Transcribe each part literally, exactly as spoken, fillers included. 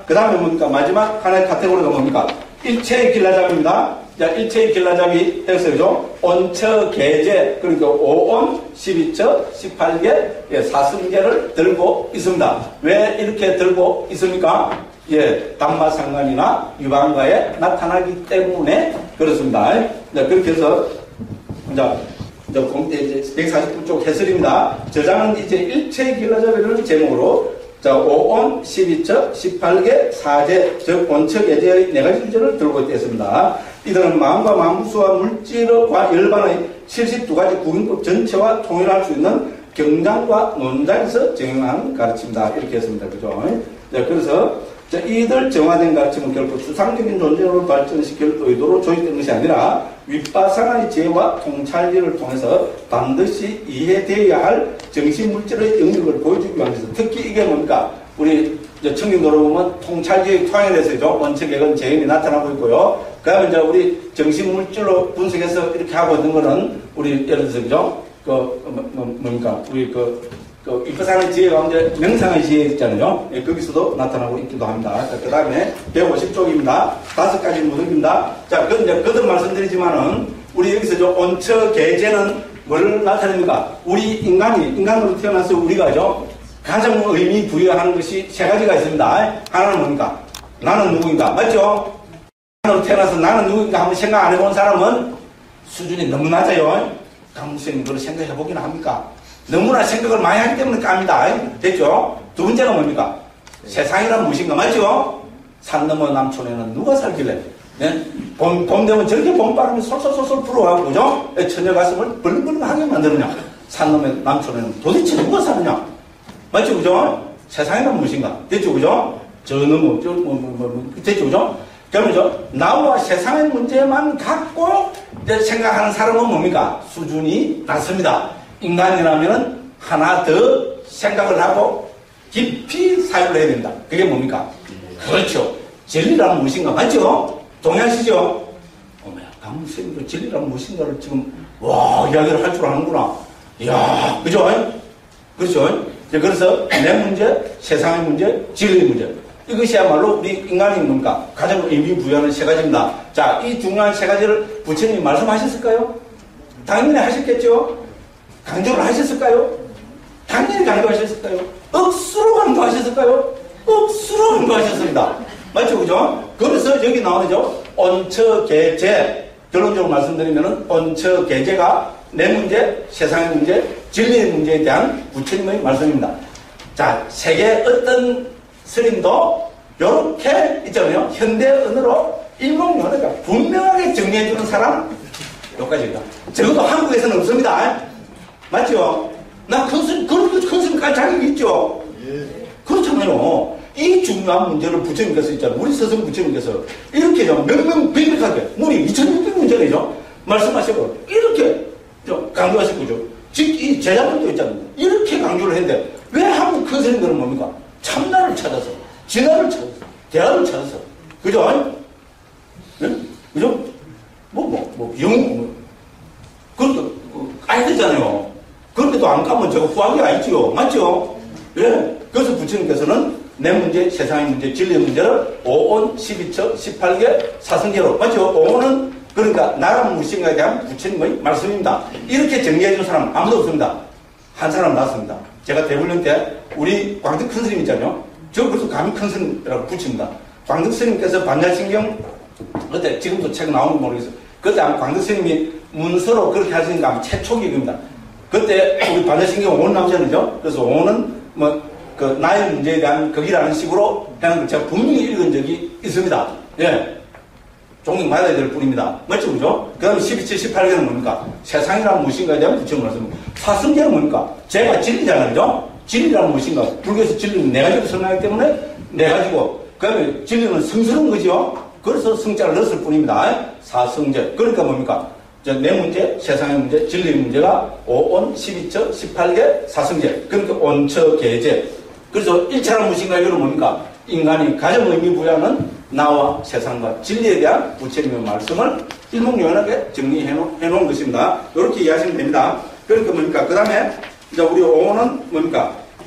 그 다음에 뭡니까? 마지막 하나의 카테고리가 뭡니까? 일체의 길라잡이입니다. 자, 일체의 길라잡이 해서, 그죠? 온처, 계제, 그러니까 오온, 십이처, 십팔계, 예, 사승계를 들고 있습니다. 왜 이렇게 들고 있습니까? 예, 단마상관이나 유방가에 나타나기 때문에 그렇습니다. 네, 그렇게 해서, 자, 이제 백사십 구 쪽 해설입니다. 저자는 이제 일체의 길라잡이를 제목으로 자, 오온, 십이처, 십팔계, 사제, 즉 온처, 계제의 네 가지 주제를 들고 있습니다. 이들은 마음과 마음수와 물질과 열반의 칠십이 가지 구인법 전체와 통일할 수 있는 경장과 논장에서 정형하는 가르침이다. 이렇게 했습니다. 그죠? 네, 그래서 자, 이들 정화된 가르침은 결코 추상적인 존재로 발전시킬 의도로 조직된 것이 아니라 윗바사나의 지혜와 통찰리를 통해서 반드시 이해되어야 할 정신물질의 영역을 보여주기 위해서 특히 이게 뭡니까? 우리 청경도로 보면 통찰지의 토양에대해서 원칙액은 재현이 나타나고 있고요. 그 다음에 이제 우리 정신물질로 분석해서 이렇게 하고 있는 거는 우리 예를 들어서 그죠? 그, 뭐, 뭐, 뭡니까? 우리 그 그 윗바사나의 지혜 가운데 명상의 지혜 있잖아요. 예, 거기서도 나타나고 있기도 합니다. 그 다음에 백오십 쪽입니다. 다섯 가지 무덤입니다. 자, 그 이제 거듭 말씀드리지만은 우리 여기서 저 온처 계제는 뭘 나타냅니까? 우리 인간이 인간으로 태어나서 우리가죠 가장 의미 부여하는 것이 세 가지가 있습니다. 하나는 뭡니까? 나는 누구인가? 맞죠? 인간으로 태어나서 나는 누구인가 한번 생각 안 해본 사람은 수준이 너무 낮아요. 강무선생님 그걸 생각해 보긴 합니까? 너무나 생각을 많이 하기 때문에 깝니다. 됐죠? 두 번째는 뭡니까? 세상이란 무엇인가? 맞죠? 산 너머 남촌에는 누가 살길래? 네? 봄, 봄 되면 저렇게 봄바람이 솔솔솔솔 불어가고, 그죠? 처녀 가슴을 벌렁벌렁하게 만드느냐? 산 너머 남촌에는 도대체 누가 사느냐? 맞죠? 그죠? 세상이란 무엇인가? 됐죠? 그죠? 저 너머, 저, 뭐, 뭐, 뭐, 됐죠? 그죠? 그러면서 나와 세상의 문제만 갖고 생각하는 사람은 뭡니까? 수준이 낮습니다. 인간이라면 하나 더 생각을 하고 깊이 사유를 해야 된다. 그게 뭡니까? 그렇죠. 진리란 무엇인가? 맞죠? 동의하시죠? 어머야, 강무선생님도 진리란 무엇인가를 지금, 와, 이야기를 할 줄 아는구나. 이야, 그죠? 그렇죠? 그래서 내 문제, 세상의 문제, 진리의 문제. 이것이야말로 우리 인간이 뭡니까? 가장 의미 부여하는 세 가지입니다. 자, 이 중요한 세 가지를 부처님이 말씀하셨을까요? 당연히 하셨겠죠? 강조를 하셨을까요? 당연히 강조하셨을까요? 억수로 강조하셨을까요? 억수로 강조하셨습니다. 맞죠? 그죠? 그래서 여기 나오죠. 온처계제. 결론적으로 말씀드리면은 온처계제가 내 문제, 세상의 문제, 진리의 문제에 대한 부처님의 말씀입니다. 자, 세계 어떤 스님도 이렇게 있잖아요. 현대 언어로 일목요연하게 분명하게 정리해주는 사람 여기까지입니다. 적어도 한국에서는 없습니다. 맞죠? 나 큰 스님, 그렇게 큰 스님까지 자격이 있죠? 예. 그렇잖아요. 이 중요한 문제를 부처님께서 있잖아요. 우리 스승 부처님께서 이렇게 명명백백하게, 무리 이천육백 문제래죠? 말씀하시고, 이렇게 강조하신 거죠. 즉, 이 제자들도 있잖아요. 이렇게 강조를 했는데, 왜 한국 큰 스님들은 뭡니까? 참나를 찾아서, 진화를 찾아서, 대화를 찾아서. 그죠? 네? 그죠? 뭐, 뭐, 뭐, 영, 뭐. 그것도, 아야 되잖아요. 그런데도 안 가면 저거 후하게 아니지요. 맞죠? 예. 그래서 부처님께서는 내 문제, 세상의 문제, 진리의 문제를 오온, 십이처, 십팔계, 사성계로. 맞죠? 오온은 그러니까 나란 무엇인가에 대한 부처님의 말씀입니다. 이렇게 정리해준 사람 아무도 없습니다. 한 사람 나왔습니다. 제가 대불련 때 우리 광덕 큰 스님 있잖아요. 저 그래서 감히 큰 스님이라고 붙입니다. 광덕 스님께서 반야신경 그때 지금도 책 나오는 거 모르겠어요. 그때 아마 광덕 스님이 문서로 그렇게 하시니까 아마 최초기입니다. 그때 우리 반야신경 오온 나오잖아요. 그래서 오온은 뭐 그 나의 문제에 대한 극이라는 식으로 하는 걸 제가 분명히 읽은 적이 있습니다. 예. 종이 맞아야 될 뿐입니다. 맞죠? 그죠? 그 다음에 십이처, 십팔계는 뭡니까? 세상이란 무엇인가에 대한 부처님 말씀입니다. 사성계는 뭡니까? 제가 진리잖아요. 그죠? 진리란 무엇인가? 불교에서 진리는 네 가지로 설명하기 때문에 네 가지고, 그 다음에 진리는 성스러운 거죠? 그래서 성자를 넣었을 뿐입니다. 사성제. 그러니까 뭡니까? 내 문제, 세상의 문제, 진리의 문제가 오온, 십이처, 십팔계, 사성제. 그러니까 온처, 계제. 그래서 일체란 무엇인가? 이거는 뭡니까? 인간이 가장 의미 부여하는 나와 세상과 진리에 대한 부처님의 말씀을 일목요연하게 정리해 놓은 것입니다. 이렇게 이해하시면 됩니다. 그러니까 뭡니까? 그 다음에 이제 우리 오온은 뭡니까?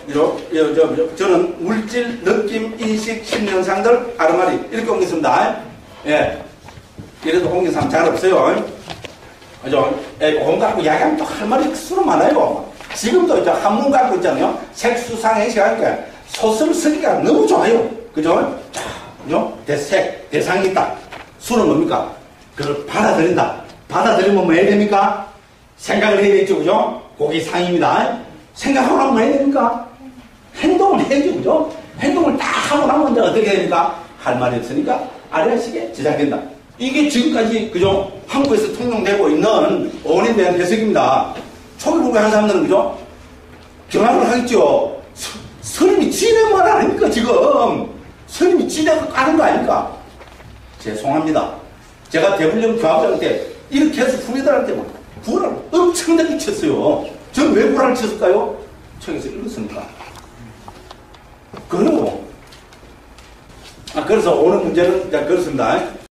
그죠? 저, 저, 저, 저는 물질, 느낌, 인식, 신현상들, 아르마리 이렇게 옮겼습니다. 예. 이래도 옮긴 사람 잘 없어요. 그죠? 예, 공 갖고 이야기하면 또 할 말이 수로 많아요. 지금도 이제 한문 갖고 있잖아요. 색수상의 시간이니까 소설 쓰기가 너무 좋아요. 그죠? 자, 그죠? 대색, 대상이 있다. 수는 뭡니까? 그걸 받아들인다. 받아들이면 뭐 해야 됩니까? 생각을 해야 되죠. 그죠? 그게 상입니다. 생각하고 나면 뭐 해야 됩니까? 행동을 해야죠. 그죠? 행동을 딱 하고 나면 이제 어떻게 됩니까? 할 말이 없으니까 아래식에 제작된다. 이게 지금까지, 그죠? 한국에서 통용되고 있는 어원에 대한 해석입니다. 초기 공부하는 사람들은, 그죠? 경악을 하겠죠. 서, 스님이 지내 말 아닙니까, 지금? 스님이 지내고 까는 거 아닙니까? 죄송합니다. 제가 대불령 교합장한테 이렇게 해서 후배들한테 막 구라를 엄청나게 쳤어요. 저는 왜 구라를 쳤을까요? 책에서 읽었으니까. 그래요. 아, 그래서 오늘 문제는, 자, 그렇습니다.